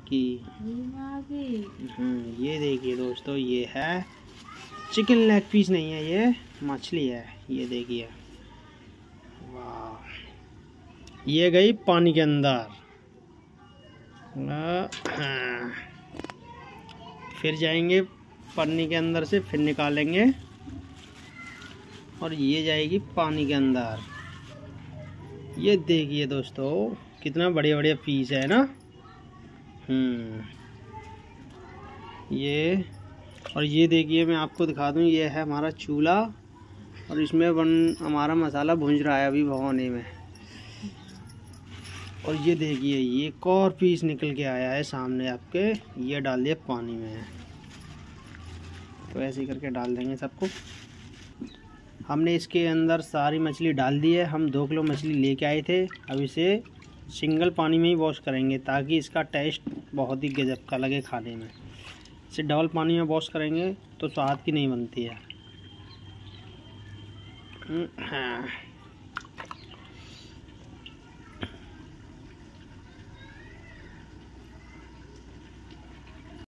की। ये देखिए दोस्तों, ये है चिकन लेग पीस, नहीं है ये मछली है। ये देखिए, वाह, ये गई पानी के अंदर। हाँ। फिर जाएंगे पन्नी के अंदर से, फिर निकालेंगे और ये जाएगी पानी के अंदर। ये देखिए दोस्तों, कितना बढ़िया बढ़िया पीस है ना। ये, और ये देखिए, मैं आपको दिखा दूं, ये है हमारा चूल्हा और इसमें हमारा मसाला भूंज रहा है अभी भगोने में। और ये देखिए, ये एक और पीस निकल के आया है सामने आपके, ये डाल दिया पानी में। तो ऐसे ही करके डाल देंगे सबको। हमने इसके अंदर सारी मछली डाल दी है। हम 2 किलो मछली लेके आए थे। अब इसे सिंगल पानी में ही वॉश करेंगे ताकि इसका टेस्ट बहुत ही गजब का लगे खाने में। इसे डबल पानी में वॉश करेंगे तो स्वाद की नहीं बनती है। हाँ।